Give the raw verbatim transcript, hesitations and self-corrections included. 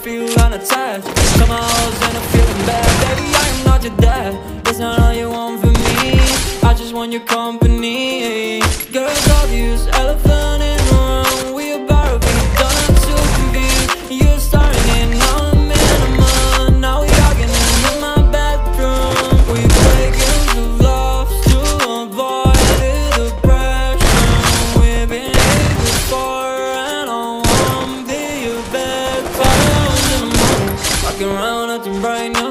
feel unattached. Somehow and I'm feeling bad. Baby, I am not your dad. That's not all you want from me. I just want your company. Girls obvious, elephant in the room. We about to be done, I'm too confused. You're starting it, now I'm in a mood. Now we arguing in my bedroom. We play games of love to avoid the depression. We've been here before and I won't be your bed. Five hours in the morning, walking around acting brand new.